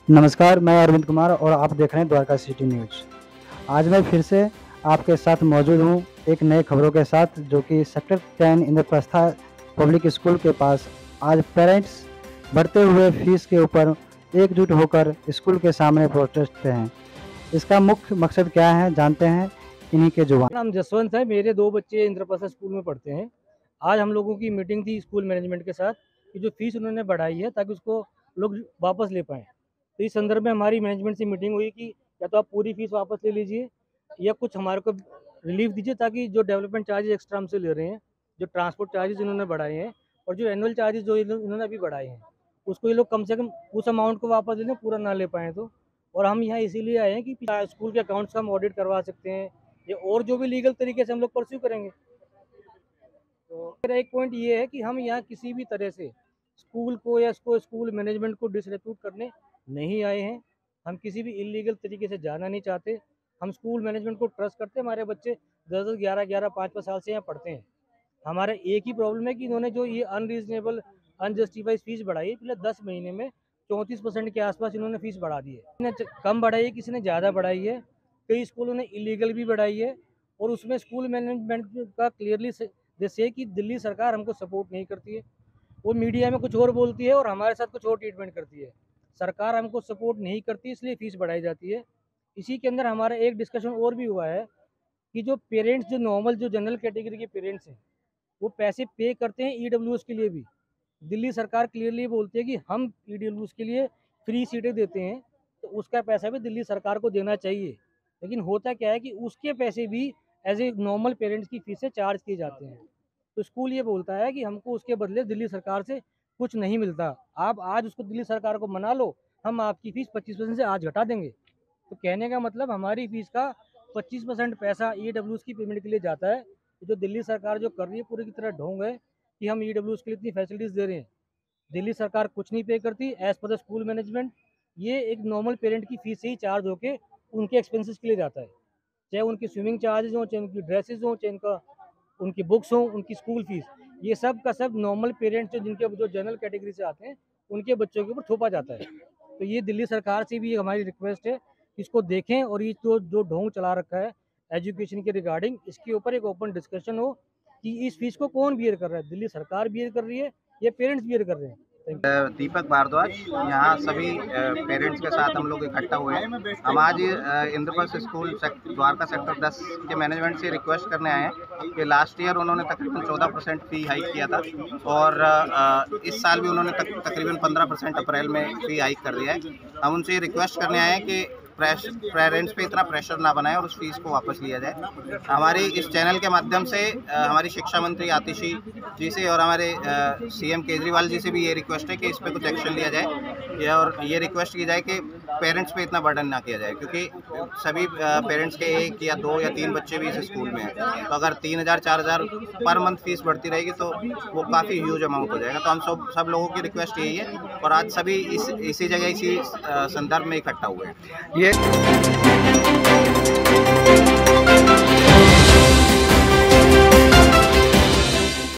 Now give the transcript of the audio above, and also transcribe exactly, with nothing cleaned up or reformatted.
नमस्कार, मैं अरविंद कुमार और आप देख रहे हैं द्वारका सिटी न्यूज़। आज मैं फिर से आपके साथ मौजूद हूँ एक नए खबरों के साथ, जो कि sector ten Indraprastha public school के पास आज पेरेंट्स बढ़ते हुए फीस के ऊपर एकजुट होकर स्कूल के सामने प्रोटेस्ट पे हैं। इसका मुख्य मकसद क्या है, जानते हैं इन्हीं के जुबान। नाम जसवंत है, मेरे दो बच्चे इंद्रप्रस्था स्कूल में पढ़ते हैं। आज हम लोगों की मीटिंग थी स्कूल मैनेजमेंट के साथ कि जो फीस उन्होंने बढ़ाई है ताकि उसको लोग वापस ले पाएँ। तो इस संदर्भ में हमारी मैनेजमेंट से मीटिंग हुई कि या तो आप पूरी फीस वापस ले लीजिए या कुछ हमारे को रिलीफ दीजिए, ताकि जो डेवलपमेंट चार्जेस एक्स्ट्रा हमसे ले रहे हैं, जो ट्रांसपोर्ट चार्जेस इन्होंने बढ़ाए हैं और जो एनुअल चार्जेस जो इन्होंने अभी बढ़ाए हैं, उसको ये लोग कम से कम उस अमाउंट को वापस ले लें, पूरा ना ले पाएँ तो। और हम यहाँ इसीलिए आए हैं कि स्कूल के अकाउंट्स का हम ऑडिट करवा सकते हैं, ये और जो भी लीगल तरीके से हम लोग परस्यू करेंगे। तो मेरा एक पॉइंट ये है कि हम यहाँ किसी भी तरह से स्कूल को या इसको स्कूल मैनेजमेंट को डिसरेप्यूट करने नहीं आए हैं। हम किसी भी इलीगल तरीके से जाना नहीं चाहते। हम स्कूल मैनेजमेंट को ट्रस्ट करते हैं। हमारे बच्चे दस दस ग्यारह ग्यारह पाँच पाँच साल से यहाँ पढ़ते हैं। हमारा एक ही प्रॉब्लम है कि इन्होंने जो ये अनरीजनेबल अनजस्टिफाइड फीस बढ़ाई है, पिछले दस महीने में चौंतीस परसेंट के आसपास इन्होंने फीस बढ़ा दी है। किसी ने कम बढ़ाई है, किसी ने ज़्यादा बढ़ाई है, कई स्कूलों ने इलीगल भी बढ़ाई है। और उसमें स्कूल मैनेजमेंट का क्लियरली जैसे कि दिल्ली सरकार हमको सपोर्ट नहीं करती है, वो मीडिया में कुछ और बोलती है और हमारे साथ कुछ और ट्रीटमेंट करती है। सरकार हमको सपोर्ट नहीं करती, इसलिए फीस बढ़ाई जाती है। इसी के अंदर हमारा एक डिस्कशन और भी हुआ है कि जो पेरेंट्स, जो नॉर्मल जो जनरल कैटेगरी के पेरेंट्स हैं, वो पैसे पे करते हैं ईडब्ल्यूएस के लिए भी। दिल्ली सरकार क्लियरली बोलती है कि हम ईडब्ल्यूएस के लिए फ्री सीटें देते हैं, तो उसका पैसा भी दिल्ली सरकार को देना चाहिए। लेकिन होता क्या है कि उसके पैसे भी एज ए नॉर्मल पेरेंट्स की फीस से चार्ज किए जाते हैं। तो स्कूल ये बोलता है कि हमको उसके बदले दिल्ली सरकार से कुछ नहीं मिलता। आप आज उसको दिल्ली सरकार को मना लो, हम आपकी फ़ीस पच्चीस परसेंट से आज घटा देंगे। तो कहने का मतलब हमारी फ़ीस का पच्चीस परसेंट पैसा ईडब्ल्यूएस की पेमेंट के लिए जाता है। जो दिल्ली सरकार जो कर रही है पूरी की तरह ढोंग है कि हम ईडब्ल्यूएस के लिए इतनी फैसिलिटीज़ दे रहे हैं। दिल्ली सरकार कुछ नहीं पे करती as per the school management. ये एक नॉर्मल पेरेंट की फ़ीस से ही चार्ज होके उनके एक्सपेंसेस के लिए जाता है, चाहे उनकी स्विमिंग चार्जेज हों, चाहे उनकी ड्रेसेस हों, चाहे उनका उनकी बुक्स हों, उनकी स्कूल फीस, ये सब का सब नॉर्मल पेरेंट्स जो जिनके जो जनरल कैटेगरी से आते हैं, उनके बच्चों के ऊपर थोपा जाता है। तो ये दिल्ली सरकार से भी हमारी रिक्वेस्ट है, इसको देखें और ये जो जो ढोंग चला रखा है एजुकेशन के रिगार्डिंग, इसके ऊपर एक ओपन डिस्कशन हो कि इस फीस को कौन बियर कर रहा है, दिल्ली सरकार बियर कर रही है या पेरेंट्स बियर कर रहे हैं। दीपक भारद्वाज, यहाँ सभी पेरेंट्स के साथ हम लोग इकट्ठा हुए हैं। हम आज इंद्रप्रस्थ स्कूल द्वारका सेक्टर दस के मैनेजमेंट से रिक्वेस्ट करने आए हैं कि लास्ट ईयर उन्होंने तकरीबन चौदह परसेंट फी हाइक किया था और इस साल भी उन्होंने तक, तकरीबन पंद्रह परसेंट अप्रैल में फी हाइक कर दिया है। हम उनसे रिक्वेस्ट करने आए हैं कि पेरेंट्स पे इतना प्रेशर ना बनाए और उस फीस को वापस लिया जाए। हमारी इस चैनल के माध्यम से हमारी शिक्षा मंत्री आतिशी जी से और हमारे सीएम केजरीवाल जी से भी ये रिक्वेस्ट है कि इस पे कुछ एक्शन लिया जाए और ये रिक्वेस्ट की जाए कि पेरेंट्स पे इतना बर्डन ना किया जाए, क्योंकि सभी पेरेंट्स के एक या दो या तीन बच्चे भी इस स्कूल में हैं। तो अगर तीन हज़ार चार हज़ार पर मंथ फीस बढ़ती रहेगी तो वो काफ़ी ह्यूज अमाउंट हो जाएगा। तो हम सब सब लोगों की रिक्वेस्ट यही है और आज सभी इस इसी जगह इसी संदर्भ में इकट्ठा हुए हैं। ये